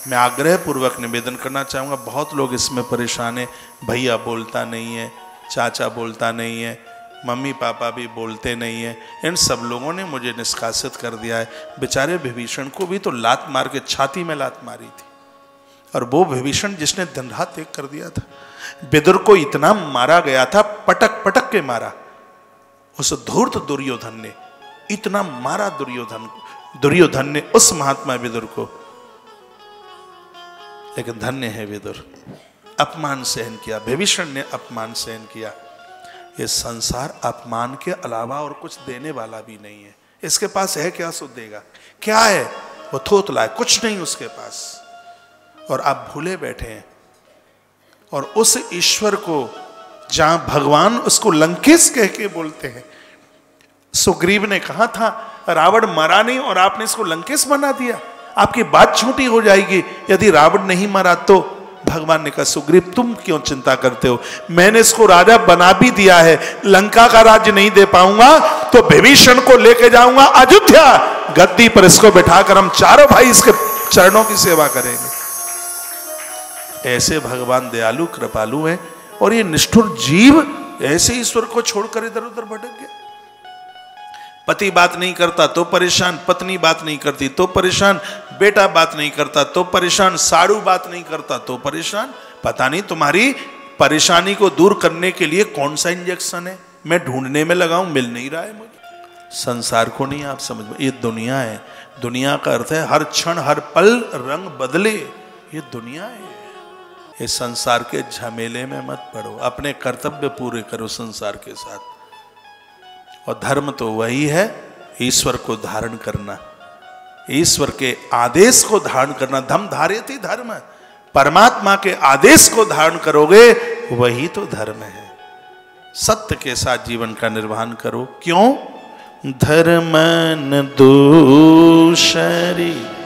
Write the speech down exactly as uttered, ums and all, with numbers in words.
मैं आग्रह पूर्वक निवेदन करना चाहूँगा, बहुत लोग इसमें परेशान हैं, भैया बोलता नहीं है, चाचा बोलता नहीं है, मम्मी पापा भी बोलते नहीं है। इन सब लोगों ने मुझे निष्कासित कर दिया है। बेचारे विभीषण को भी तो लात मार के छाती में लात मारी थी, और वो विभीषण जिसने दिन रात एक कर दिया था। विदुर को इतना मारा गया था, पटक पटक के मारा उस धूर्त दुर्योधन ने, इतना मारा दुर्योधन दुर्योधन ने उस महात्मा विदुर को। लेकिन धन्य है विदुर, अपमान सहन किया, विभीषण ने अपमान सहन किया। ये संसार अपमान के अलावा और कुछ देने वाला भी नहीं है। इसके पास है क्या सो देगा, क्या है वो थोतला है, कुछ नहीं उसके पास। और आप भूले बैठे हैं। और उस ईश्वर को जहां भगवान उसको लंकेश कह के बोलते हैं। सुग्रीव ने कहा था रावण मरा नहीं और आपने इसको लंकेश बना दिया, आपकी बात छोटी हो जाएगी यदि रावण नहीं मरा तो। भगवान ने कहा सुग्रीव तुम क्यों चिंता करते हो, मैंने इसको राजा बना भी दिया है, लंका का राज्य नहीं दे पाऊंगा तो विभीषण को लेके जाऊंगा अयोध्या, गद्दी पर इसको बिठाकर हम चारों भाई इसके चरणों की सेवा करेंगे। ऐसे भगवान दयालु कृपालु हैं। और ये निष्ठुर जीव ऐसे ईश्वर को छोड़कर इधर उधर भटक गया। पति बात नहीं करता तो परेशान, पत्नी बात नहीं करती तो परेशान, बेटा बात नहीं करता तो परेशान, साड़ू बात नहीं करता तो परेशान। पता नहीं तुम्हारी परेशानी को दूर करने के लिए कौन सा इंजेक्शन है, मैं ढूंढने में लगाऊं, मिल नहीं रहा है मुझे। संसार को नहीं आप समझ, ये दुनिया है। दुनिया का अर्थ है हर क्षण हर पल रंग बदले, ये दुनिया है। इस संसार के झमेले में मत पड़ो, अपने कर्तव्य पूरे करो संसार के साथ। और धर्म तो वही है, ईश्वर को धारण करना, ईश्वर के आदेश को धारण करना। धम धार्यति धर्म, परमात्मा के आदेश को धारण करोगे वही तो धर्म है। सत्य के साथ जीवन का निर्वहन करो। क्यों? धर्मन दूषरी